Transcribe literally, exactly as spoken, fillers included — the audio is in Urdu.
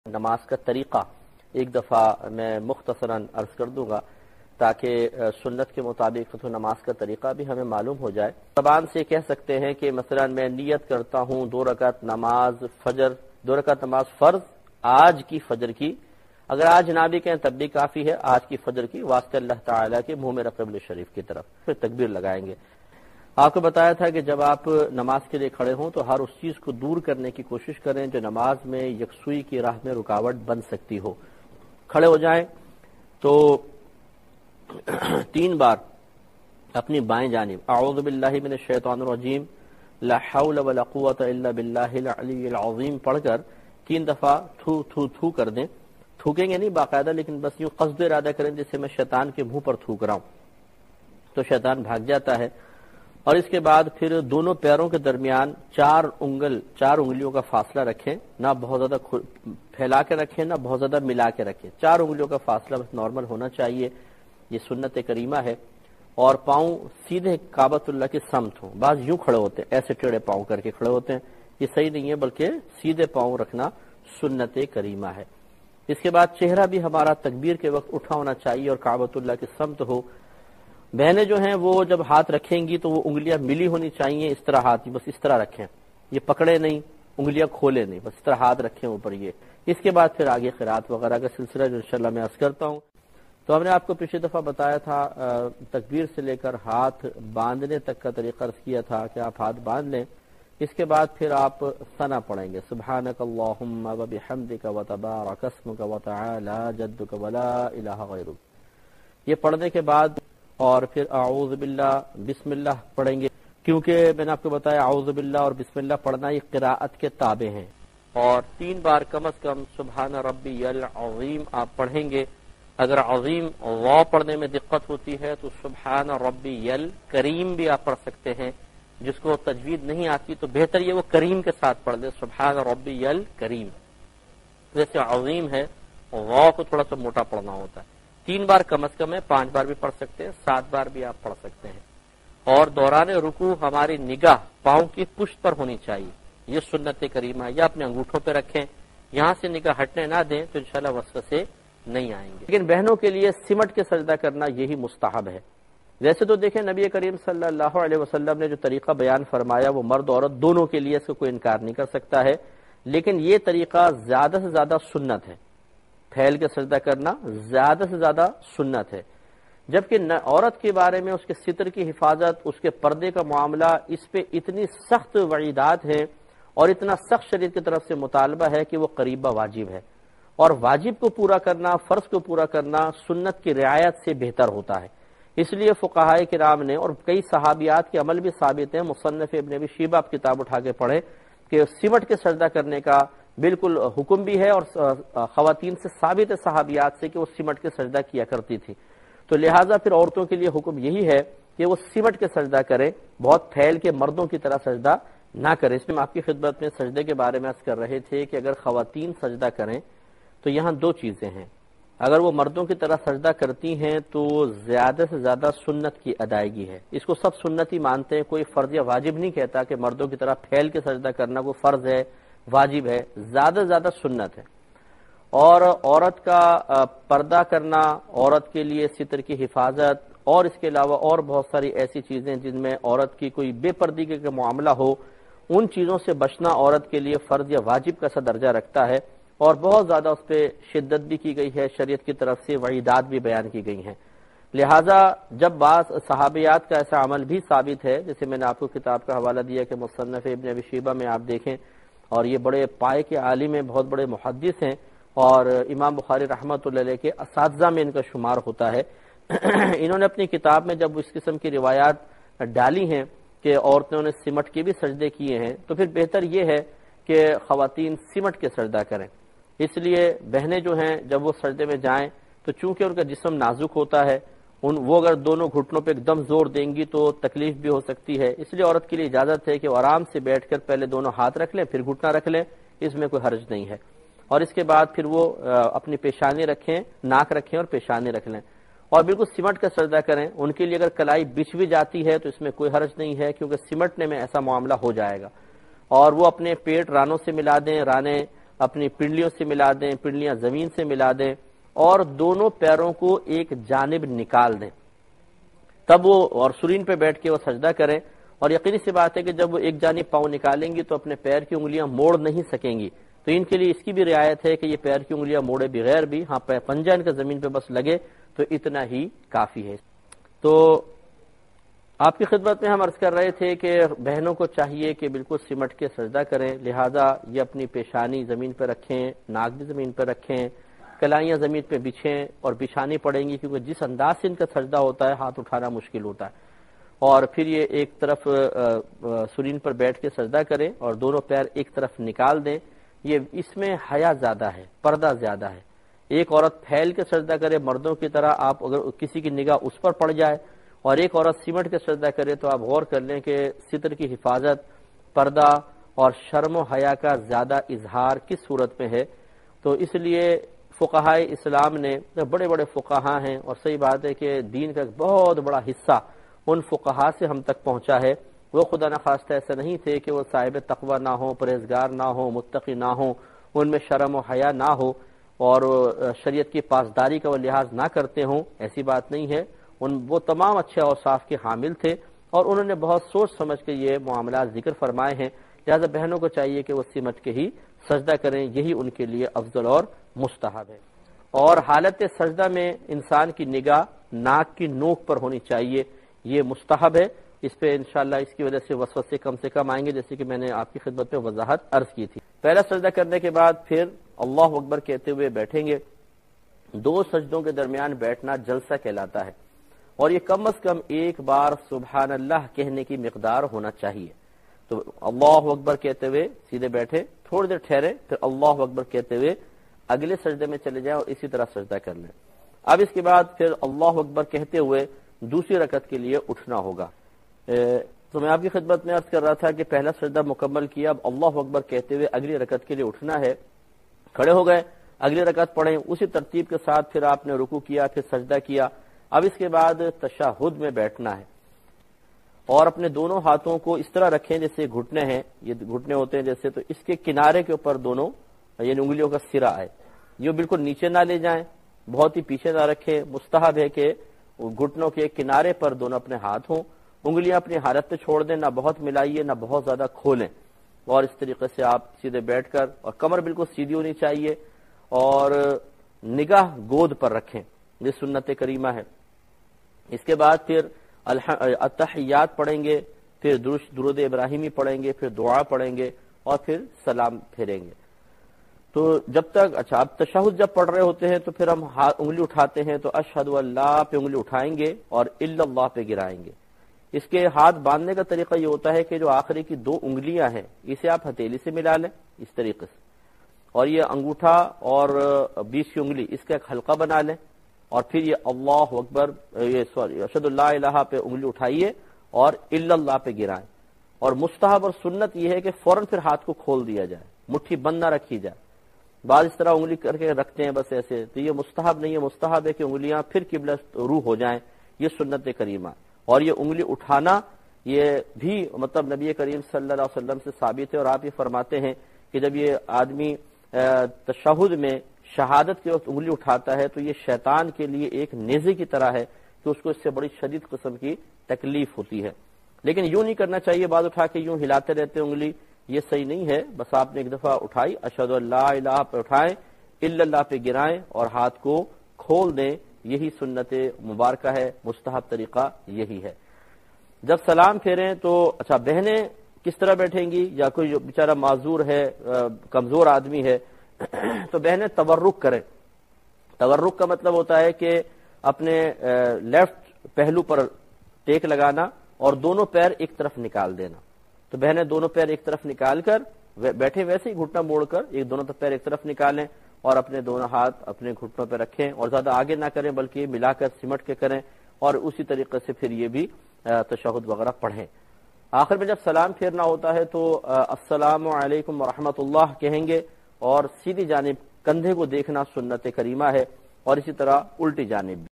نماز کا طریقہ ایک دفعہ میں مختصراً عرض کر دوں گا تاکہ سنت کے مطابق تو نماز کا طریقہ بھی ہمیں معلوم ہو جائے۔ زبان سے کہہ سکتے ہیں کہ مثلا میں نیت کرتا ہوں دو رکعت نماز فجر دو رکعت نماز فرض آج کی فجر کی، اگر آج نہ بھی کہیں تب بھی کافی ہے، آج کی فجر کی واسطے اللہ تعالیٰ کے منہ میں قبلہ شریف کی طرف پھر تکبیر لگائیں گے۔ آپ کو بتایا تھا کہ جب آپ نماز کے لیے کھڑے ہوں تو ہر اس چیز کو دور کرنے کی کوشش کریں جو نماز میں یکسوئی کی راہ میں رکاوٹ بن سکتی ہو۔ کھڑے ہو جائیں تو تین بار اپنی بائیں جانب اعوذ باللہ من الشیطان الرجیم لا حول ولا قوت الا باللہ العلی العظیم پڑھ کر تین دفعہ تھو تھو تھو کر دیں۔ تھوکیں گے نہیں باقاعدہ، لیکن بس یوں قصد ارادہ کریں جیسے میں شیطان کے منہ پر تھوک رہا ہوں، تو شیطان بھاگ جاتا ہے۔ اور اس کے بعد پھر دونوں پیروں کے درمیان چار انگل چار انگلیوں کا فاصلہ رکھیں، نہ بہت زیادہ پھیلا کے رکھیں نہ بہت زیادہ ملا کے رکھیں، چار انگلیوں کا فاصلہ بس نارمل ہونا چاہیے، یہ سنت کریمہ ہے۔ اور پاؤں سیدھے کعبۃ اللہ کی سمت ہوں، بعض یوں کھڑے ہوتے ہیں ایسے ٹیڑھے پاؤں کر کے کھڑے ہوتے ہیں، یہ صحیح نہیں ہے، بلکہ سیدھے پاؤں رکھنا سنت کریمہ ہے۔ اس کے بعد چہرہ بھی ہمارا تکبیر کے وقت اٹھا ہونا چاہیے اور کعبۃ اللہ کی سمت ہو۔ بہنیں جو ہیں وہ جب ہاتھ رکھیں گی تو وہ انگلیاں ملی ہونی چاہیے، اس طرح ہاتھ بس اس طرح رکھیں، یہ پکڑے نہیں، انگلیاں کھولے نہیں، بس اس طرح ہاتھ رکھیں اوپر یہ۔ اس کے بعد پھر آگے قرات وغیرہ کا سلسلہ جو انشاءاللہ میں عرض کرتا ہوں۔ تو ہم نے آپ کو پچھلی دفعہ بتایا تھا تکبیر سے لے کر ہاتھ باندھنے تک کا طریقہ عرض کیا تھا کہ آپ ہاتھ باندھ لیں، اس کے بعد پھر آپ ثنا پڑھیں گے، سبحانک اللہم وبحمدک وتبارک اسمک وتعالی جدک ولا الہ غیرک، یہ پڑھنے کے بعد اور پھر اعوذ باللہ بسم اللہ پڑھیں گے، کیونکہ میں نے آپ کو بتایا اعوذ باللہ اور بسم اللہ پڑھنا یہ قراءت کے تابع ہیں، اور تین بار کم از کم سبحان ربی العظیم آپ پڑھیں گے۔ اگر عظیم واو پڑھنے میں دقت ہوتی ہے تو سبحان ربی الکریم بھی آپ پڑھ سکتے ہیں، جس کو تجوید نہیں آتی تو بہتر یہ وہ کریم کے ساتھ پڑھ دے، سبحان ربی الکریم۔ جیسے عظیم ہے واو کو تھوڑا سا موٹا پڑھنا ہوتا ہے، تین بار کم از کم ہے، پانچ بار بھی پڑھ سکتے ہیں، سات بار بھی آپ پڑھ سکتے ہیں۔ اور دوران رکوع ہماری نگاہ پاؤں کی پشت پر ہونی چاہیے، یہ سنت کریمہ، یا اپنے انگوٹھوں پہ رکھیں، یہاں سے نگاہ ہٹنے نہ دیں تو انشاءاللہ وسوسے نہیں آئیں گے۔ لیکن بہنوں کے لیے سمٹ کے سجدہ کرنا یہی مستحب ہے۔ ویسے تو دیکھیں نبی کریم صلی اللہ علیہ وسلم نے جو طریقہ بیان فرمایا وہ مرد عورت دونوں کے لیے، اس کو کوئی انکار نہیں کر سکتا ہے، لیکن یہ طریقہ زیادہ سے زیادہ سنت ہے، پھیل کے سجدہ کرنا زیادہ سے زیادہ سنت ہے، جبکہ عورت کے بارے میں اس کے ستر کی حفاظت، اس کے پردے کا معاملہ، اس پہ اتنی سخت وعیدات ہیں اور اتنا سخت شریعت کی طرف سے مطالبہ ہے کہ وہ قریبہ واجب ہے، اور واجب کو پورا کرنا، فرض کو پورا کرنا سنت کی رعایت سے بہتر ہوتا ہے۔ اس لیے فقہائے کرام نے اور کئی صحابیات کے عمل بھی ثابت ہیں، مصنف ابن ابی شیبہ آپ کتاب اٹھا کے پڑھیں کہ سمٹ کے سجدہ کرنے کا بالکل حکم بھی ہے، اور خواتین سے ثابت ہے صحابیات سے کہ وہ سمٹ کے سجدہ کیا کرتی تھی، تو لہٰذا پھر عورتوں کے لیے حکم یہی ہے کہ وہ سمٹ کے سجدہ کریں، بہت پھیل کے مردوں کی طرح سجدہ نہ کریں۔ اس میں ہم آپ کی خدمت میں سجدے کے بارے میں عرض کر رہے تھے کہ اگر خواتین سجدہ کریں تو یہاں دو چیزیں ہیں، اگر وہ مردوں کی طرح سجدہ کرتی ہیں تو زیادہ سے زیادہ سنت کی ادائیگی ہے، اس کو سب سنتی مانتے ہیں، کوئی فرض یا واجب نہیں کہتا کہ مردوں کی طرح پھیل کے سجدہ کرنا کوئی فرض ہے واجب ہے، زیادہ سے زیادہ سنت ہے۔ اور عورت کا پردہ کرنا، عورت کے لیے ستر کی حفاظت، اور اس کے علاوہ اور بہت ساری ایسی چیزیں جن میں عورت کی کوئی بے پردگی کا معاملہ ہو، ان چیزوں سے بچنا عورت کے لیے فرض یا واجب کا سا درجہ رکھتا ہے، اور بہت زیادہ اس پہ شدت بھی کی گئی ہے، شریعت کی طرف سے وعیدات بھی بیان کی گئی ہیں۔ لہٰذا جب بعض صحابیات کا ایسا عمل بھی ثابت ہے، جیسے میں نے آپ کو کتاب کا حوالہ دیا کہ مصنف ابن ابی شیبہ میں آپ دیکھیں، اور یہ بڑے پائے کے عالم ہیں، بہت بڑے محدث ہیں، اور امام بخاری رحمۃ اللہ علیہ کے اساتذہ میں ان کا شمار ہوتا ہے۔ انہوں نے اپنی کتاب میں جب اس قسم کی روایات ڈالی ہیں کہ عورتوں نے سمٹ کے بھی سجدے کیے ہیں، تو پھر بہتر یہ ہے کہ خواتین سمٹ کے سجدہ کریں۔ اس لیے بہنیں جو ہیں جب وہ سجدے میں جائیں تو چونکہ ان کا جسم نازک ہوتا ہے، ان وہ اگر دونوں گھٹنوں پہ ایک دم زور دیں گی تو تکلیف بھی ہو سکتی ہے، اس لیے عورت کے لیے اجازت ہے کہ وہ آرام سے بیٹھ کر پہلے دونوں ہاتھ رکھ لیں پھر گھٹنا رکھ لیں، اس میں کوئی حرج نہیں ہے، اور اس کے بعد پھر وہ اپنی پیشانی رکھیں، ناک رکھیں اور پیشانی رکھ لیں، اور بالکل سمٹ کا سجدہ کریں۔ ان کے لیے اگر کلائی بچھ بھی جاتی ہے تو اس میں کوئی حرج نہیں ہے، کیونکہ سمٹنے میں ایسا معاملہ ہو جائے گا، اور وہ اپنے پیٹ رانوں سے ملا دیں، رانے اپنی پنڈلیوں سے ملا دیں، پنڈلیاں زمین سے ملا دیں اور دونوں پیروں کو ایک جانب نکال دیں، تب وہ اور سرین پہ بیٹھ کے وہ سجدہ کریں۔ اور یقینی سی بات ہے کہ جب وہ ایک جانب پاؤں نکالیں گی تو اپنے پیر کی انگلیاں موڑ نہیں سکیں گی، تو ان کے لیے اس کی بھی رعایت ہے کہ یہ پیر کی انگلیاں موڑے بغیر بھی ہاں پنجہ ان کا زمین پہ بس لگے تو اتنا ہی کافی ہے۔ تو آپ کی خدمت میں ہم عرض کر رہے تھے کہ بہنوں کو چاہیے کہ بالکل سمٹ کے سجدہ کریں، لہذا یہ اپنی پیشانی زمین پہ رکھیں، ناک بھی زمین پہ رکھیں، کلائیاں زمین پہ بچھیں اور بچھانی پڑیں گی، کیونکہ جس انداز سے ان کا سجدہ ہوتا ہے ہاتھ اٹھانا مشکل ہوتا ہے۔ اور پھر یہ ایک طرف سرین پر بیٹھ کے سجدہ کریں اور دونوں پیر ایک طرف نکال دیں۔ یہ اس میں حیا زیادہ ہے، پردہ زیادہ ہے۔ ایک عورت پھیل کے سجدہ کرے مردوں کی طرح، آپ اگر کسی کی نگاہ اس پر پڑ جائے، اور ایک عورت سمٹ کے سجدہ کرے تو آپ غور کر لیں کہ ستر کی حفاظت، پردہ اور شرم و حیا کا زیادہ اظہار کس صورت میں ہے۔ تو اس لیے فقہائے اسلام نے، بڑے بڑے فقہا ہیں اور صحیح بات ہے کہ دین کا ایک بہت بڑا حصہ ان فقہا سے ہم تک پہنچا ہے، وہ خدا نخواستہ ایسا نہیں تھے کہ وہ صاحب تقوی نہ ہوں، پرہیزگار نہ ہوں، متقی نہ ہوں، ان میں شرم و حیا نہ ہو اور شریعت کی پاسداری کا وہ لحاظ نہ کرتے ہوں، ایسی بات نہیں ہے۔ ان وہ تمام اچھے اوصاف کے حامل تھے اور انہوں نے بہت سوچ سمجھ کے یہ معاملات ذکر فرمائے ہیں، لہذا بہنوں کو چاہیے کہ وہ سمٹ کے ہی سجدہ کریں، یہی ان کے لیے افضل اور مستحب ہے۔ اور حالت سجدہ میں انسان کی نگاہ ناک کی نوک پر ہونی چاہیے، یہ مستحب ہے۔ اس پہ انشاءاللہ اس کی وجہ سے وسوسے کم سے کم آئیں گے، جیسے کہ میں نے آپ کی خدمت میں وضاحت عرض کی تھی۔ پہلا سجدہ کرنے کے بعد پھر اللہ اکبر کہتے ہوئے بیٹھیں گے۔ دو سجدوں کے درمیان بیٹھنا جلسہ کہلاتا ہے، اور یہ کم از کم ایک بار سبحان اللہ کہنے کی مقدار ہونا چاہیے۔ تو اللہ اکبر کہتے ہوئے سیدھے بیٹھے، تھوڑی دیر ٹھہرے، پھر اللہ اکبر کہتے ہوئے اگلے سجدے میں چلے جائیں اور اسی طرح سجدہ کر لیں۔ اب اس کے بعد پھر اللہ اکبر کہتے ہوئے دوسری رکعت کے لیے اٹھنا ہوگا۔ تو میں آپ کی خدمت میں عرض کر رہا تھا کہ پہلا سجدہ مکمل کیا، اب اللہ اکبر کہتے ہوئے اگلی رکعت کے لیے اٹھنا ہے، کھڑے ہو گئے، اگلی رکعت پڑھیں، اسی ترتیب کے ساتھ پھر آپ نے رکوع کیا، پھر سجدہ کیا۔ اب اس کے بعد تشہد میں بیٹھنا ہے اور اپنے دونوں ہاتھوں کو اس طرح رکھیں جیسے گھٹنے ہیں، یہ گھٹنے ہوتے ہیں جیسے، تو اس کے کنارے کے اوپر دونوں یعنی انگلیوں کا سرا ہے، یہ بالکل نیچے نہ لے جائیں، بہت ہی پیچھے نہ رکھیں۔ مستحب ہے کہ گھٹنوں کے کنارے پر دونوں اپنے ہاتھ ہوں، انگلیاں اپنی حالت پہ چھوڑ دیں، نہ بہت ملائیے نہ بہت زیادہ کھولیں، اور اس طریقے سے آپ سیدھے بیٹھ کر، اور کمر بالکل سیدھی ہونی چاہیے اور نگاہ گود پر رکھیں، یہ سنت کریمہ ہے۔ اس کے بعد پھر التحیات پڑھیں گے، پھر درود ابراہیمی پڑھیں گے، پھر دعا پڑھیں گے اور پھر سلام پھیریں گے۔ تو جب تک اچھا اب تشہد جب پڑھ رہے ہوتے ہیں تو پھر ہم انگلی اٹھاتے ہیں، تو اشہد اللہ پہ انگلی اٹھائیں گے اور الا اللہ پہ گرائیں گے۔ اس کے ہاتھ باندھنے کا طریقہ یہ ہوتا ہے کہ جو آخری کی دو انگلیاں ہیں اسے آپ ہتھیلی سے ملا لیں اس طریقے سے، اور یہ انگوٹھا اور بیچ کی انگلی اس کا ایک حلقہ بنا لیں، اور پھر یہ اللہ اکبر یہ سوری اشہد اللہ الہ پہ انگلی اٹھائیے اور الا اللہ پہ گرائیں۔ اور مستحب اور سنت یہ ہے کہ فوراً پھر ہاتھ کو کھول دیا جائے، مٹھی بند نہ رکھی جائے۔ بعض اس طرح انگلی کر کے رکھتے ہیں بس ایسے، تو یہ مستحب نہیں ہے۔ مستحب ہے کہ انگلیاں پھر قبلہ روح ہو جائیں، یہ سنت کریمہ۔ اور یہ انگلی اٹھانا یہ بھی مطلب نبی کریم صلی اللہ علیہ وسلم سے ثابت ہے، اور آپ یہ فرماتے ہیں کہ جب یہ آدمی تشہد میں شہادت کے وقت انگلی اٹھاتا ہے تو یہ شیطان کے لیے ایک نیزے کی طرح ہے کہ اس کو اس سے بڑی شدید قسم کی تکلیف ہوتی ہے۔ لیکن یوں نہیں کرنا چاہیے، بعض اٹھا کے یوں ہلاتے رہتے انگلی، یہ صحیح نہیں ہے۔ بس آپ نے ایک دفعہ اٹھائی، اشہد اللہ الہ پہ اٹھائیں، الا اللہ پہ گرائیں اور ہاتھ کو کھول دیں، یہی سنت مبارکہ ہے، مستحب طریقہ یہی ہے۔ جب سلام پھیریں تو اچھا بہنیں کس طرح بیٹھیں گی، یا کوئی جو بیچارہ معذور ہے، کمزور آدمی ہے، تو بہنیں تورک کریں۔ تورک کا مطلب ہوتا ہے کہ اپنے لیفٹ پہلو پر ٹیک لگانا اور دونوں پیر ایک طرف نکال دینا۔ تو بہنیں دونوں پیر ایک طرف نکال کر بیٹھے ویسے ہی گھٹنا موڑ کر ایک دونوں پیر ایک طرف نکالیں اور اپنے دونوں ہاتھ اپنے گھٹنوں پہ رکھیں، اور زیادہ آگے نہ کریں بلکہ ملا کر سمٹ کے کریں، اور اسی طریقے سے پھر یہ بھی تشہد وغیرہ پڑھیں۔ آخر میں جب سلام پھیرنا ہوتا ہے تو السلام علیکم ورحمۃ اللہ کہیں گے، اور سیدھی جانب کندھے کو دیکھنا سنت کریمہ ہے، اور اسی طرح الٹی جانب بھی۔